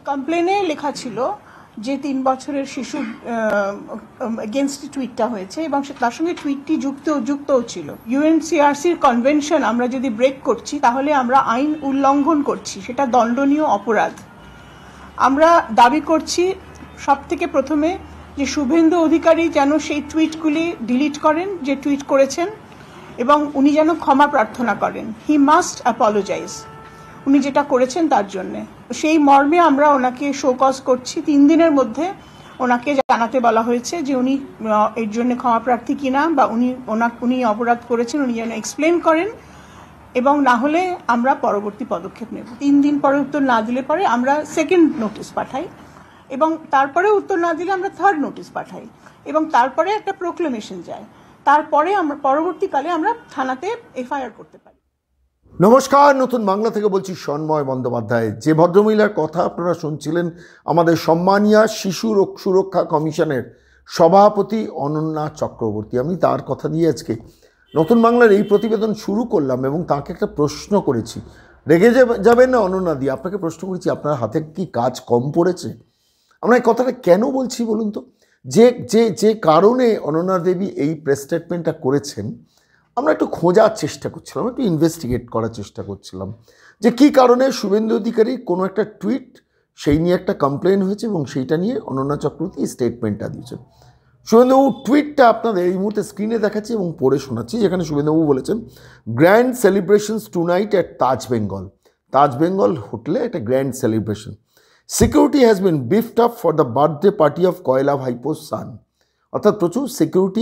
কমপ্লেনে লেখা ছিল যে 3 বছরের শিশু এগেনস্ট টুইটটা হয়েছে এবং তার সঙ্গে টুইটটি যুক্তও ছিল। ইউএনসিআরসির কনভেনশন আমরা যদি ব্রেক করছি তাহলে আমরা আইন উল্লঙ্ঘন করছি, সেটা দণ্ডনীয় অপরাধ। আমরা দাবি করছি সব থেকে প্রথমে যে শুভেন্দু অধিকারী যেন সেই টুইটগুলি ডিলিট করেন যে টুইট করেছেন, এবং উনি যেন ক্ষমা প্রার্থনা করেন। হি মাস্ট অ্যাপোলোজাইজ উনি যেটা করেছেন তার জন্যে। সেই মর্মে আমরা ওনাকে শোকজ করছি। 3 দিনের মধ্যে ওনাকে জানাতে বলা হয়েছে যে উনি এর জন্য ক্ষমা প্রার্থী কিনা, বা উনি অপরাধ করেছেন উনি যেন এক্সপ্লেন করেন, এবং না হলে আমরা পরবর্তী পদক্ষেপ নেব। 3 দিন পরে উত্তর না দিলে পরে আমরা সেকেন্ড নোটিশ পাঠাই, এবং তারপরে উত্তর না দিলে আমরা থার্ড নোটিশ পাঠাই, এবং তারপরে একটা প্রোক্লেমেশন যায়। তারপরে আমরা পরবর্তীকালে আমরা থানাতে এফআইআর করতে পারি। নমস্কার, নতুন বাংলা থেকে বলছি সন্ময় বন্দ্যোপাধ্যায়। যে ভদ্রমহিলার কথা আপনারা শুনছিলেন আমাদের সম্মানীয় শিশু সুরক্ষা কমিশনের সভাপতি অনন্যা চক্রবর্তী। আমি তার কথা দিয়ে আজকে নতুন বাংলার এই প্রতিবেদন শুরু করলাম এবং তাকে একটা প্রশ্ন করেছি। রেগে যাবেন না অনন্যা দি, আপনাকে প্রশ্ন করেছি আপনার হাতে কি কাজ কম পড়েছে? আমরা এই কথাটা কেন বলছি বলুন তো? যে কারণে অনন্যা দেবী এই প্রেস স্টেটমেন্টটা করেছেন আমরা একটু খোঁজার চেষ্টা করছিলাম, একটু ইনভেস্টিগেট করার চেষ্টা করছিলাম যে কী কারণে শুভেন্দু অধিকারী কোনো একটা টুইট সেই নিয়ে একটা কমপ্লেন হয়েছে এবং সেইটা নিয়ে অনন্যা চক্রবর্তী স্টেটমেন্টটা দিয়েছেন। শুভেন্দুবাবু টুইটটা আপনাদের এই মুহূর্তে স্ক্রিনে দেখাচ্ছি এবং পড়ে শোনাচ্ছি, যেখানে শুভেন্দুবাবু বলেছেন, grand celebrations tonight at Taj Bengal হোটেলে একটা grand celebration. Security has been beefed up for the birthday party of কয়লা ভাইপোর সান। অর্থাৎ প্রচুর সিকিউরিটি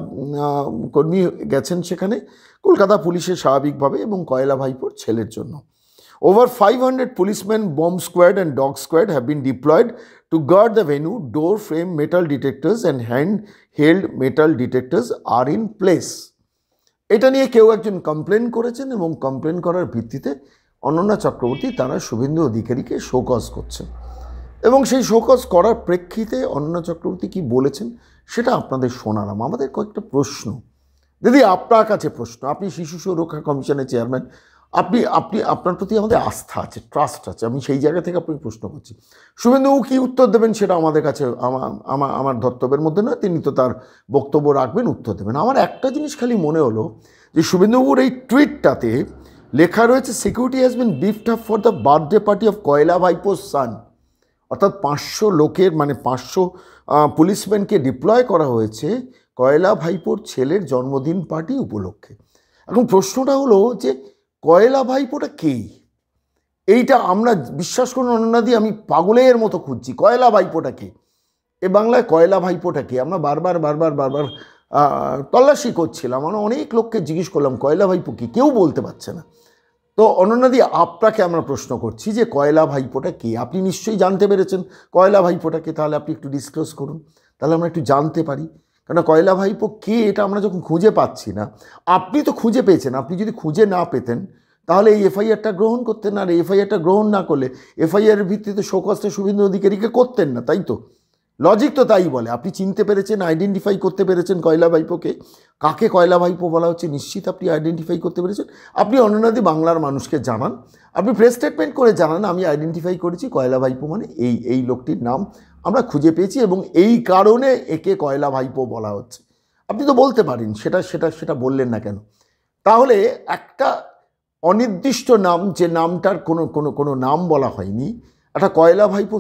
কর্মী গেছেন সেখানে কলকাতা পুলিশের স্বাভাবিকভাবে এবং কয়লা ভাইপোর ছেলের জন্য। Over 500 policemen, bomb squad and dog squad have been deployed to guard the venue. Door frame metal detectors and hand-held metal detectors are in place. এটা নিয়ে কেউ একজন কমপ্লেন করেছেন এবং কমপ্লেন করার ভিত্তিতে অনন্যা চক্রবর্তী তারা শুভেন্দু অধিকারীকে শোকজ করছেন, এবং সেই শোকজ করার প্রেক্ষিতে অনন্যা চক্রবর্তী কি বলেছেন সেটা আপনাদের শোনালাম। আমাদের কয়েকটা প্রশ্ন দিদি, আপনার কাছে প্রশ্ন। আপনি শিশু সুরক্ষা কমিশনের চেয়ারম্যান, আপনার প্রতি আমাদের আস্থা আছে, ট্রাস্ট আছে। আমি সেই জায়গা থেকে আপনাকে প্রশ্ন করছি, শুভেন্দুবাবু কী উত্তর দেবেন সেটা আমাদের কাছে আমার ধর্তব্যের মধ্যে নয়, তিনি তো তার বক্তব্য রাখবেন, উত্তর দেবেন। আমার একটা জিনিস খালি মনে হলো যে শুভেন্দুবাবুর এই টুইটটাতে লেখা রয়েছে security has been beefed up for the birthday party of কয়লা ভাইপোর সান। অর্থাৎ 500 লোকের মানে 500 পুলিশম্যানকে ডিপ্লয় করা হয়েছে কয়লা ভাইপোর ছেলের জন্মদিন পার্টি উপলক্ষে। এখন প্রশ্নটা হলো যে কয়লা ভাইপোটা কে? এইটা আমরা বিশ্বাস করুন অনন্যাদি, আমি পাগলের মতো খুঁজছি কয়লা ভাইপোটা কে। এ বাংলায় কয়লা ভাইপোটা কে আমরা বারবার তল্লাশি করছিলাম। আমরা অনেক লোককে জিজ্ঞেস করলাম কয়লা ভাইপো কি, কেউ বলতে পারছে না। তো অনন্যাদি, আপনাকে আমরা প্রশ্ন করছি যে কয়লা ভাইপোটা কে? আপনি নিশ্চয়ই জানতে পেরেছেন কয়লা ভাইপোটা কে, তাহলে আপনি একটু ডিসক্লোজ করুন, তাহলে আমরা একটু জানতে পারি। কেন কয়লা ভাইপো কে এটা আমরা যখন খুঁজে পাচ্ছি না, আপনি তো খুঁজে পেয়েছেন, আপনি যদি খুঁজে না পেতেন তাহলে এই এফআইআরটা গ্রহণ করতেন না। আর এফআইআরটা গ্রহণ না করলে এফআইআরের ভিত্তিতে শোকজটা শুভেন্দু অধিকারীকে করতেন না, তাই তো? লজিক তো তাই বলে। আপনি চিনতে পেরেছেন, আইডেন্টিফাই করতে পেরেছেন কয়লা ভাইপোকে, কাকে কয়লা ভাইপো বলা হচ্ছে নিশ্চিত আপনি আইডেন্টিফাই করতে পেরেছেন। আপনি অনন্যাদি বাংলার মানুষকে জানান, আপনি প্রেস স্টেটমেন্ট করে জানান আমি আইডেন্টিফাই করেছি কয়লা ভাইপো মানে এই লোকটির নাম আমরা খুঁজে পেয়েছি এবং এই কারণে একে কয়লা ভাইপো বলা হচ্ছে। আপনি তো বলতে পারেন, সেটা বললেন না কেন? তাহলে একটা অনির্দিষ্ট নাম, যে নামটার কোনো নাম বলা হয়নি, একটা কয়লা ভাইপো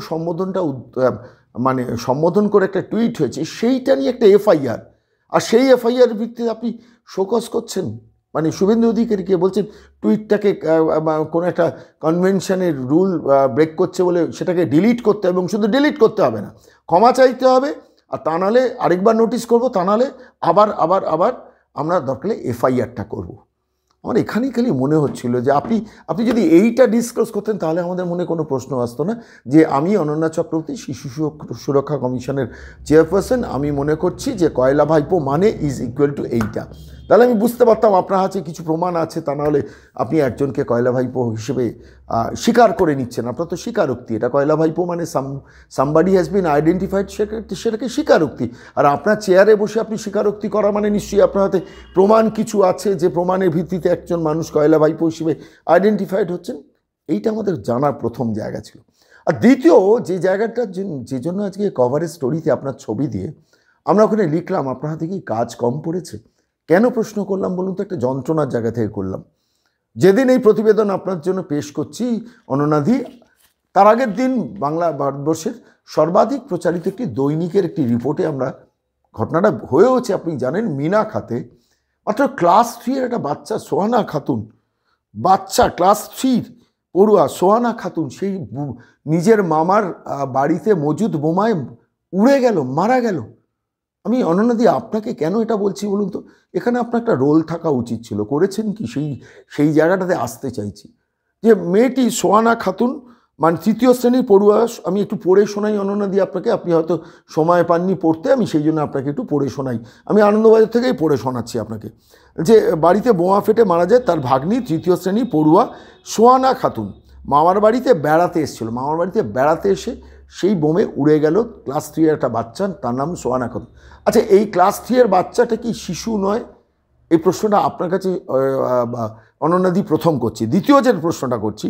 সম্বোধন করে একটা টুইট হয়েছে, সেইটা নিয়ে একটা এফআইআর, আর সেই এফআইআর ভিত্তিতে আপনি শোকজ করছেন। মানে শুভেন্দু অধিকারীকে বলছেন টুইটটাকে কোনো একটা কনভেনশনের রুল ব্রেক করছে বলে সেটাকে ডিলিট করতে হবে, এবং শুধু ডিলিট করতে হবে না, ক্ষমা চাইতে হবে, আর তা নাহলে আরেকবার নোটিশ করবো, তা নাহলে আবার আমরা দরকারে এফআইআরটা করব। আমার এখানেই খালি মনে হচ্ছিল যে আপনি যদি এইটা ডিসকাস করতেন তাহলে আমাদের মনে কোনো প্রশ্ন আসতো না যে আমি অনন্যা চক্রবর্তী শিশু সুরক্ষা কমিশনের চেয়ারপারসন, আমি মনে করছি যে কয়লা ভাইপো মানে ইজ ইকুয়াল টু এইটা। তাহলে আমি বুঝতে পারতাম আপনার হাতে কিছু প্রমাণ আছে, তা নাহলে আপনি একজনকে কয়লা ভাইপো হিসেবে স্বীকার করে নিচ্ছেন। আপনার তো স্বীকারোক্তি, এটা কয়লা ভাইপো মানে সামবাডি হ্যাজ বিন আইডেন্টিফাইড, সেটাকে স্বীকারোক্তি। আর আপনার চেয়ারে বসে আপনি স্বীকারোক্তি করা মানে নিশ্চয়ই আপনার হাতে প্রমাণ কিছু আছে, যে প্রমাণের ভিত্তিতে একজন মানুষ কয়লা ভাইপো হিসেবে আইডেন্টিফাইড হচ্ছেন। এইটা আমাদের জানার প্রথম জায়গা ছিল। আর দ্বিতীয় যে জায়গাটা যে জন্য আজকে কভারেজ স্টোরিতে আপনার ছবি দিয়ে আমরা ওখানে লিখলাম আপনার হাতে কি কাজ কম পড়েছে, কেন প্রশ্ন করলাম বলুন তো? একটা যন্ত্রণার জায়গা থেকে করলাম। যেদিন এই প্রতিবেদন আপনার জন্য পেশ করছি অননাদি, তার আগের দিন ভারতবর্ষের সর্বাধিক প্রচারিত একটি দৈনিকের একটি রিপোর্টে আমরা ঘটনাটা হয়েওছে আপনি জানেন, মিনা খাতে মাত্র ক্লাস 3-এর একটা বাচ্চা সোহানা খাতুন, বাচ্চা ক্লাস 3 পড়ুয়া সোহানা খাতুন সেই নিজের মামার বাড়িতে মজুদ বোমায় উড়ে গেল, মারা গেল। আমি অনন্যাদি আপনাকে কেন এটা বলছি বলুন তো? এখানে আপনার একটা রোল থাকা উচিত ছিল, করেছেন কি সেই জায়গাটাতে আসতে চাইছি। যে মেয়েটি সোহানা খাতুন মানে 3য় শ্রেণীর পড়ুয়া, আমি একটু পড়ে শোনাই অনন্যাদি আপনাকে, আপনি হয়তো সময় পাননি পড়তে, আমি সেই জন্য আপনাকে একটু পড়ে শোনাই। আমি আনন্দবাজার থেকেই পড়ে শোনাচ্ছি আপনাকে। যে বাড়িতে বোমা ফেটে মারা যায় তার ভাগ্নি 3য় শ্রেণীর পড়ুয়া সোহানা খাতুন, মামার বাড়িতে বেড়াতে এসেছিল, মামার বাড়িতে বেড়াতে এসে সেই বোমে উড়ে গেল ক্লাস 3-এর একটা বাচ্চা, তার নাম সোহানা খাতুন। আচ্ছা, এই ক্লাস 3-এর বাচ্চাটা কি শিশু নয়? এই প্রশ্নটা আপনার কাছে অনন্যাদি প্রথম করছি। দ্বিতীয় যে প্রশ্নটা করছি,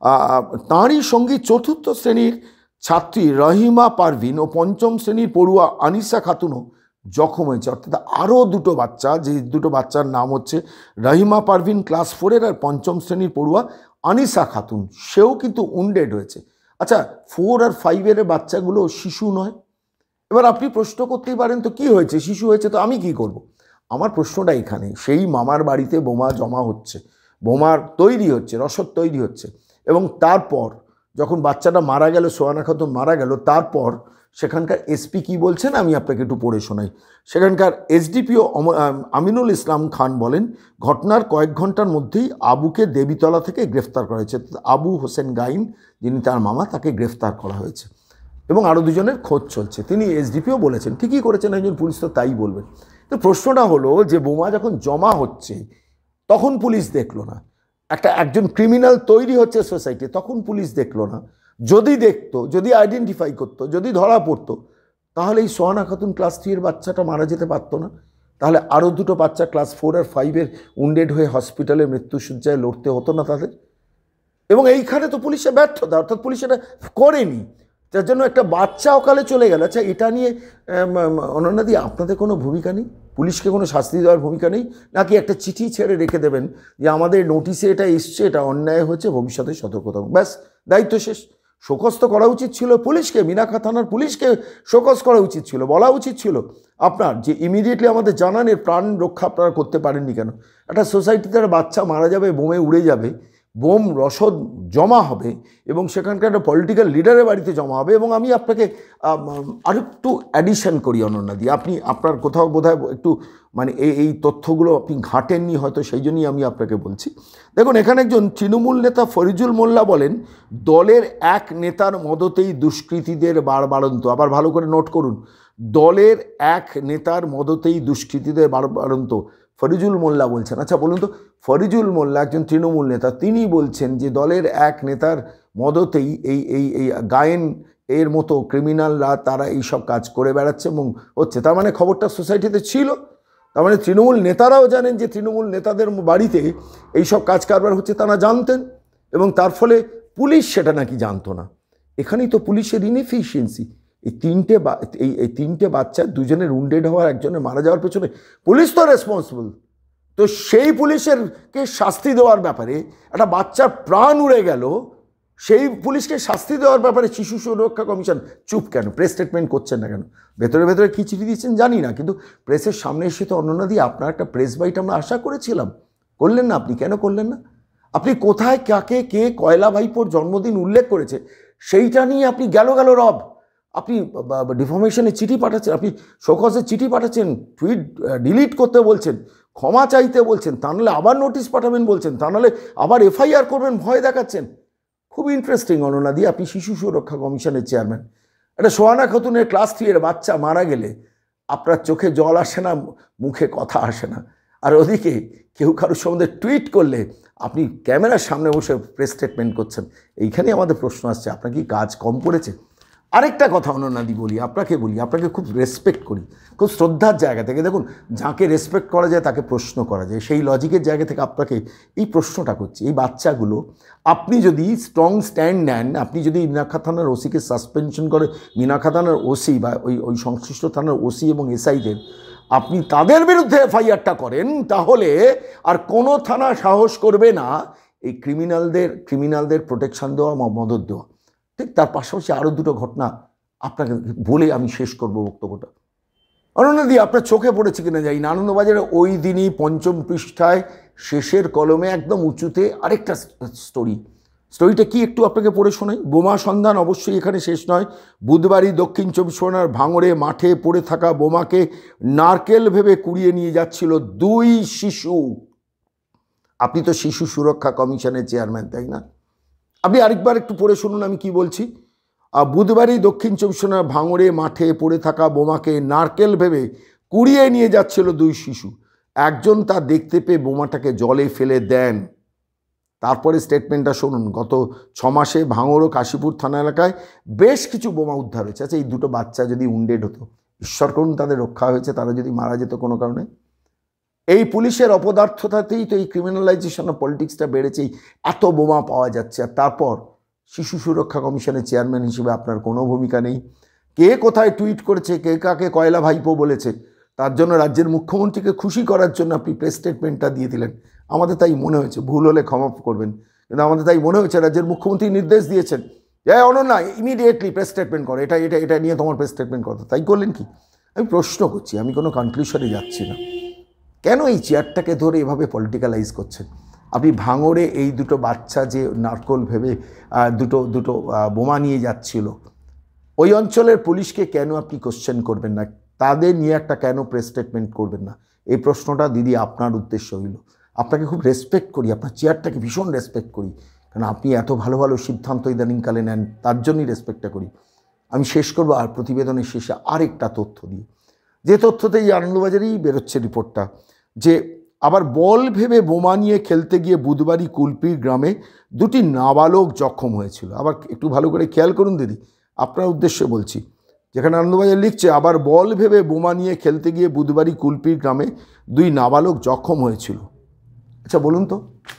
তাঁরই সঙ্গী 4র্থ শ্রেণীর ছাত্রী রহিমা পারভিন ও 5ম শ্রেণীর পড়ুয়া আনিসা খাতুনও জখম হয়েছে। অর্থাৎ আরও দুটো বাচ্চা, যে দুটো বাচ্চার নাম হচ্ছে রহিমা পারভিন ক্লাস 4-এর আর 5ম শ্রেণীর পড়ুয়া আনিসা খাতুন, সেও কিন্তু উন্ডেড হয়েছে। আচ্ছা, 4 আর 5-এর বাচ্চাগুলো শিশু নয়? এবার আপনি প্রশ্ন করতেই পারেন তো কি হয়েছে, শিশু হয়েছে তো আমি কি করব? আমার প্রশ্নটা এখানে, সেই মামার বাড়িতে বোমা জমা হচ্ছে, বোমার তৈরি হচ্ছে, রসদ তৈরি হচ্ছে, এবং তারপর যখন বাচ্চাটা মারা গেল, সোহানা খাতুন মারা গেল, তারপর সেখানকার এসপি কি বলছেন আমি আপনাকে একটু পড়ে শোনাই। সেখানকার এসডিপিও আমিনুল ইসলাম খান বলেন, ঘটনার কয়েক ঘন্টার মধ্যেই আবুকে দেবীতলা থেকে গ্রেফতার করা হয়েছে। আবু হোসেন গাইন, যিনি তার মামা, তাকে গ্রেফতার করা হয়েছে এবং আরও দুজনের খোঁজ চলছে। তিনি এসডিপিও বলেছেন, ঠিকই করেছেন, একজন পুলিশ তো তাই বলবেন। তো প্রশ্নটা হলো যে বোমা যখন জমা হচ্ছে তখন পুলিশ দেখলো না, একজন ক্রিমিনাল তৈরি হচ্ছে সোসাইটি, তখন পুলিশ দেখলো না। যদি দেখতো, যদি আইডেন্টিফাই করতো, যদি ধরা পড়তো, তাহলে এই সোহানা খাতুন ক্লাস 3-এর বাচ্চাটা মারা যেতে পারতো না। তাহলে আরও দুটো বাচ্চা ক্লাস 4 আর 5-এর উন্ডেড হয়ে হসপিটালে মৃত্যুশয্যায় লড়তে হতো না তাদের। এবং এইখানে তো পুলিশের ব্যর্থতা, অর্থাৎ পুলিশ এটা করেনি, যার জন্য একটা বাচ্চা অকালে চলে গেল। আচ্ছা, এটা নিয়ে অনন্যাদি আপনাদের কোনো ভূমিকা নেই? পুলিশকে কোনো শাস্তি দেওয়ার ভূমিকা নেই? নাকি একটা চিঠি ছেড়ে রেখে দেবেন যে আমাদের নোটিশে এটা এসছে, এটা অন্যায় হচ্ছে, ভবিষ্যতে সতর্ক থাকুন, ব্যাস দায়িত্ব শেষ? শোকজ তো করা উচিত ছিল পুলিশকে, মিনাখা থানার পুলিশকে শোকজ করা উচিত ছিল, বলা উচিত ছিল আপনার যে ইমিডিয়েটলি আমাদের জানান, এর প্রাণ রক্ষা আপনারা করতে পারেননি কেন? একটা সোসাইটিতে একটা বাচ্চা মারা যাবে, বোমে উড়ে যাবে, বোম রসদ জমা হবে এবং সেখানকার একটা পলিটিক্যাল লিডারের বাড়িতে জমা হবে। এবং আমি আপনাকে আরেকটু অ্যাডিশন করি অনন্যাদি, আপনি আপনার কোথাও বোধহয় একটু মানে এই তথ্যগুলো আপনি ঘাটেননি হয়তো, সেই জন্যই আমি আপনাকে বলছি। দেখুন, এখানে একজন তৃণমূল নেতা ফরিজুল মোল্লা বলেন, দলের এক নেতার মদতেই দুষ্কৃতীদের বাড়বাড়ন্ত। আবার ভালো করে নোট করুন, দলের এক নেতার মদতেই দুষ্কৃতীদের বাড়বাড়ন্ত, ফরিজুল মোল্লা বলছেন। আচ্ছা বলুন তো, ফরিজুল মোল্লা একজন তৃণমূল নেতা, তিনি বলছেন যে দলের এক নেতার মদতেই এই গায়েন এর মতো ক্রিমিনালরা তারা এইসব কাজ করে বেড়াচ্ছে এবং হচ্ছে। তার মানে খবরটা সোসাইটিতে ছিল, তার মানে তৃণমূল নেতারাও জানেন যে তৃণমূল নেতাদের বাড়িতে এইসব কাজ কারবার হচ্ছে, তারা জানতেন, এবং তার ফলে পুলিশ সেটা নাকি জানতো না। এখানেই তো পুলিশের ইনএফিসিয়েন্সি। এই তিনটে বাচ্চা, দুজনের উন্ডেড হওয়ার, একজনের মারা যাওয়ার পেছনে পুলিশ তো রেসপন্সিবল। তো সেই পুলিশেরকে শাস্তি দেওয়ার ব্যাপারে, একটা বাচ্চার প্রাণ উড়ে গেল, সেই পুলিশকে শাস্তি দেওয়ার ব্যাপারে শিশু সুরক্ষা কমিশন চুপ কেন? প্রেস স্টেটমেন্ট করছেন না কেন? ভেতরে ভেতরে কী চিঠি দিচ্ছেন জানি না, কিন্তু প্রেসের সামনে এসে তো অনন্যাদি আপনার একটা প্রেস বাইট আমরা আশা করেছিলাম, করলেন না। আপনি কেন করলেন না? আপনি কোথায় কাকে কে কয়লা ভাইপোর জন্মদিন উল্লেখ করেছে সেইটা নিয়ে আপনি গেল রব, আপনি ডিফর্মেশনে চিঠি পাঠাচ্ছেন, আপনি শোকজের চিঠি পাঠাচ্ছেন, টুইট ডিলিট করতে বলছেন, ক্ষমা চাইতে বলছেন, তা নাহলে আবার নোটিশ পাঠাবেন বলছেন, তা নাহলে আবার এফআইআর করবেন ভয় দেখাচ্ছেন। খুব ইন্টারেস্টিং অনন্যাদি, আপনি শিশু সুরক্ষা কমিশনের চেয়ারম্যান। একটা সোহানা খাতুনের ক্লাস 3-এর বাচ্চা মারা গেলে আপনার চোখে জল আসে না, মুখে কথা আসে না, আর ওদিকে কেউ কারোর সম্বন্ধে টুইট করলে আপনি ক্যামেরার সামনে বসে প্রেস স্টেটমেন্ট করছেন। এইখানে আমাদের প্রশ্ন আসছে, আপনার কি কাজ কম পড়েছে? আরেকটা কথা অনন্যাদি বলি, আপনাকে খুব রেসপেক্ট করি, খুব শ্রদ্ধার জায়গা থেকে। দেখুন, যাকে রেসপেক্ট করা যায় তাকে প্রশ্ন করা যায়, সেই লজিকের জায়গা থেকে আপনাকে এই প্রশ্নটা করছি। এই বাচ্চাগুলো, আপনি যদি স্ট্রং স্ট্যান্ড নেন, আপনি যদি মিনাখা থানার ওসিকে সাসপেনশন করে, মিনাখা থানার ওসি বা ওই সংশ্লিষ্ট থানার ওসি এবং এসআইদের আপনি তাদের বিরুদ্ধে এফআইআরটা করেন, তাহলে আর কোনো থানা সাহস করবে না এই ক্রিমিনালদের প্রোটেকশন দেওয়া, মদত দেওয়া। ঠিক তার পাশাপাশি আরও দুটো ঘটনা আপনাকে বলে আমি শেষ করব বক্তব্যটা। অনন্যাদি, আপনার চোখে পড়েছে কিনা যাই না, আনন্দবাজারে ওই দিনই ৫ম পৃষ্ঠায় শেষের কলমে একদম উঁচুতে আরেকটা স্টোরিটা কি একটু আপনাকে পড়ে শোনাই। বোমা সন্ধান অবশ্যই এখানে শেষ নয়। বুধবারই দক্ষিণ ২৪ পরগনার ভাঙড়ে মাঠে পড়ে থাকা বোমাকে নারকেল ভেবে কুড়িয়ে নিয়ে যাচ্ছিল ২ শিশু। আপনি তো শিশু সুরক্ষা কমিশনের চেয়ারম্যান, তাই না? আপনি আরেকবার একটু পড়ে শুনুন আমি কি বলছি। বুধবারই দক্ষিণ ২৪ পরগনার ভাঙড়ে মাঠে পড়ে থাকা বোমাকে নারকেল ভেবে কুড়িয়ে নিয়ে যাচ্ছিল ২ শিশু। একজন তা দেখতে পেয়ে বোমাটাকে জলে ফেলে দেন। তারপরে স্টেটমেন্টটা শুনুন। গত ৬ মাসে ভাঙড় ও কাশীপুর থানা এলাকায় বেশ কিছু বোমা উদ্ধার হয়েছে। আচ্ছা, এই দুটো বাচ্চা যদি উন্ডেড হতো, ঈশ্বর করুন তাদের রক্ষা হয়েছে, তারা যদি মারা যেত কোনো কারণে, এই পুলিশের অপদার্থতাতেই তো এই ক্রিমিনালাইজেশন অফ পলিটিক্সটা বেড়েছেই, এত বোমা পাওয়া যাচ্ছে। আর তারপর শিশু সুরক্ষা কমিশনের চেয়ারম্যান হিসেবে আপনার কোনো ভূমিকা নেই। কে কোথায় টুইট করেছে, কে কাকে কয়লা ভাইপো বলেছে, তার জন্য রাজ্যের মুখ্যমন্ত্রীকে খুশি করার জন্য আপনি প্রেস স্টেটমেন্টটা দিয়ে দিলেন। আমাদের তাই মনে হয়েছে, ভুল হলে ক্ষমা করবেন, কিন্তু আমাদের তাই মনে হয়েছে রাজ্যের মুখ্যমন্ত্রী নির্দেশ দিয়েছেন যে অনন্যা ইমিডিয়েটলি প্রেস স্টেটমেন্ট করো, এটা নিয়ে তোমার প্রেস স্টেটমেন্ট করো। তাই করলেন কি? আমি প্রশ্ন করছি, আমি কোনো কনক্লুশনে যাচ্ছি না। কেন এই চেয়ারটাকে ধরে এভাবে পলিটিক্যালাইজ করছেন? আপনি ভাঙড়ে এই দুটো বাচ্চা যে নারকোল ভেবে দুটো বোমা নিয়ে যাচ্ছিল, ওই অঞ্চলের পুলিশকে কেন আপনি কোশ্চেন করবেন না? তাদের নিয়ে একটা কেন প্রেস স্টেটমেন্ট করবেন না? এই প্রশ্নটা দিদি আপনার উদ্দেশ্য হইল। আপনাকে খুব রেসপেক্ট করি, আপনার চেয়ারটাকে ভীষণ রেসপেক্ট করি, কারণ আপনি এত ভালো ভালো সিদ্ধান্ত ইদানিংকালে নেন, তার জন্যই রেসপেক্টটা করি। আমি শেষ করবো আর প্রতিবেদনের শেষে আরেকটা তথ্য দিয়ে, যে তথ্যতে এই আনন্দবাজারেই বেরোচ্ছে রিপোর্টটা, যে আবার বল ভেবে বোমা নিয়ে খেলতে গিয়ে বুধবারই কুলপির গ্রামে 2টি নাবালক জখম হয়েছিল। আবার একটু ভালো করে খেয়াল করুন দিদি, আপনার উদ্দেশ্যে বলছি, যেখানে আনন্দবাজার লিখছে আবার বল ভেবে বোমা নিয়ে খেলতে গিয়ে বুধবারই কুলপির গ্রামে 2 নাবালক জখম হয়েছিল। আচ্ছা বলুন তো,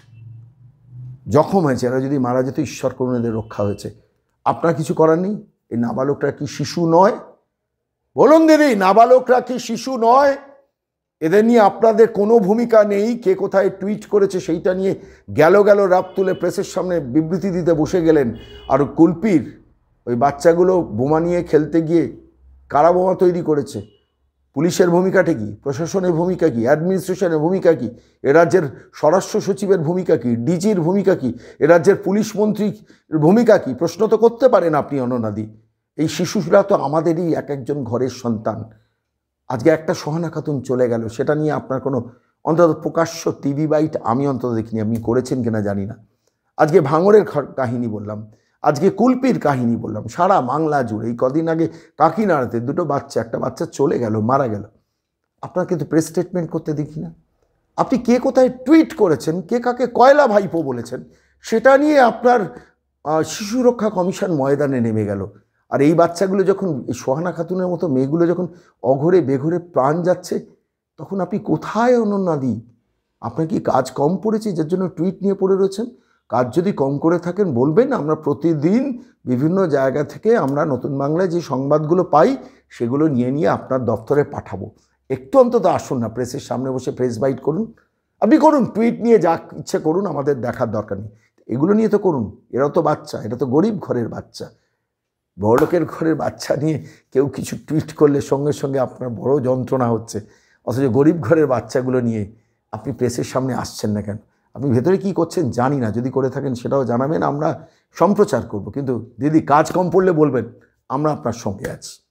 জখম হয়েছে, এরা যদি মারা যেত ঈশ্বর করুন, এদের রক্ষা হয়েছে, আপনার কিছু করার নেই? এই নাবালকরা কি শিশু নয়? বলুন দিদি, নাবালকরা কি শিশু নয়? এদের নিয়ে আপনাদের কোনো ভূমিকা নেই। কে কোথায় টুইট করেছে সেইটা নিয়ে গেল রাত তুলে প্রেসের সামনে বিবৃতি দিতে বসে গেলেন। আর কুলপির ওই বাচ্চাগুলো বোমা নিয়ে খেলতে গিয়ে কারা বোমা তৈরি করেছে? পুলিশের ভূমিকাটা কি? প্রশাসনের ভূমিকা কি? অ্যাডমিনিস্ট্রেশনের ভূমিকা কি? এ রাজ্যের স্বরাষ্ট্র সচিবের ভূমিকা কি? ডিজির ভূমিকা কি? এ রাজ্যের পুলিশ মন্ত্রীর ভূমিকা কি? প্রশ্ন তো করতে পারেন আপনি অনন্যাদি। এই শিশুরা তো আমাদেরই একজন ঘরের সন্তান। আজকে একটা সোহানা খাতুন চলে গেল, সেটা নিয়ে আপনার কোনো অন্তত প্রকাশ্য টিভি বাইট আমি অন্তত দেখিনি, আপনি করেছেন কিনা জানি না। আজকে ভাঙড়ের কাহিনী বললাম, আজকে কুলপির কাহিনী বললাম, সারা বাংলা জুড়ে। এই কদিন আগে কাকিনাড়াতে 2টো বাচ্চা, একটা বাচ্চা চলে গেল, মারা গেল, আপনার কিন্তু প্রেস স্টেটমেন্ট করতে দেখি না। আপনি কে কোথায় টুইট করেছেন, কে কাকে কয়লা ভাইপো বলেছেন, সেটা নিয়ে আপনার শিশু রক্ষা কমিশন ময়দানে নেমে গেল। আর এই বাচ্চাগুলো যখন, এই সোহানা খাতুনের মতো মেয়েগুলো যখন অঘরে বেঘরে প্রাণ যাচ্ছে, তখন আপনি কোথায় অনন্যাদি? আপনার কি কাজ কম পড়েছে যার জন্য টুইট নিয়ে পড়ে রয়েছেন? কাজ যদি কম করে থাকেন বলবেন, আমরা প্রতিদিন বিভিন্ন জায়গা থেকে আমরা নতুন বাংলায় যে সংবাদগুলো পাই সেগুলো নিয়ে আপনার দপ্তরে পাঠাবো। একটু অন্তত আসুন না, প্রেসের সামনে বসে প্রেস বাইট করুন। আপনি করুন, টুইট নিয়ে যা ইচ্ছে করুন, আমাদের দেখার দরকার নেই। এগুলো নিয়ে তো করুন, এরা তো বাচ্চা, এটা তো গরিব ঘরের বাচ্চা। বড়লোকের ঘরের বাচ্চা নিয়ে কেউ কিছু টুইট করলে সঙ্গে সঙ্গে আপনার বড় যন্ত্রণা হচ্ছে, অথচ গরিব ঘরের বাচ্চাগুলো নিয়ে আপনি প্রেসের সামনে আসছেন না কেন? আপনি ভেতরে কি করছেন জানি না, যদি করে থাকেন সেটাও জানাবেন, আমরা সম্প্রচার করব। কিন্তু দিদি কাজ কম পড়লে বলবেন, আমরা আপনার সঙ্গে আছি।